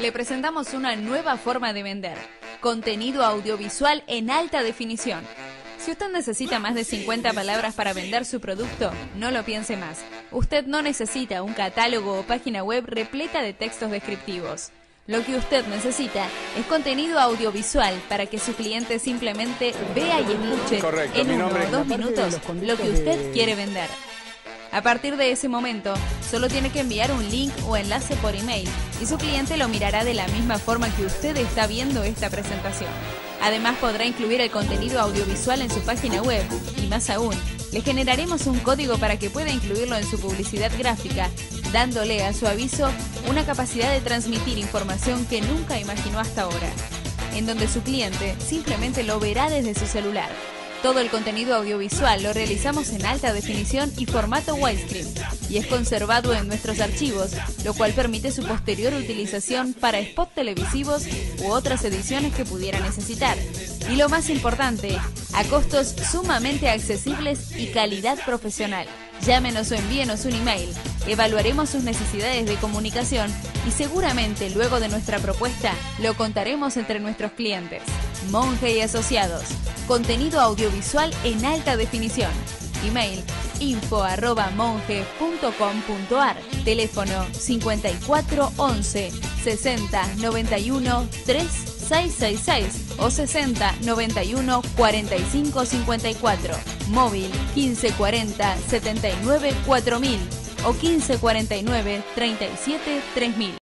le presentamos una nueva forma de vender: contenido audiovisual en alta definición. Si usted necesita más de 50 palabras para vender su producto, no lo piense más. Usted no necesita un catálogo o página web repleta de textos descriptivos. Lo que usted necesita es contenido audiovisual para que su cliente simplemente vea y escuche en 1 o 2 minutos lo que usted quiere vender. A partir de ese momento, solo tiene que enviar un link o enlace por email y su cliente lo mirará de la misma forma que usted está viendo esta presentación. Además, podrá incluir el contenido audiovisual en su página web y, más aún, le generaremos un código para que pueda incluirlo en su publicidad gráfica, dándole a su aviso una capacidad de transmitir información que nunca imaginó hasta ahora, en donde su cliente simplemente lo verá desde su celular. Todo el contenido audiovisual lo realizamos en alta definición y formato widescreen y es conservado en nuestros archivos, lo cual permite su posterior utilización para spots televisivos u otras ediciones que pudiera necesitar. Y lo más importante, a costos sumamente accesibles y calidad profesional. Llámenos o envíenos un email, evaluaremos sus necesidades de comunicación y seguramente luego de nuestra propuesta lo contaremos entre nuestros clientes. Monge y Asociados, contenido audiovisual en alta definición. Email info@monge.com.ar. Teléfono 54 11 60 91 3666 o 60 91 45 54. Móvil 1540 79 4000 o 1549 37 3000.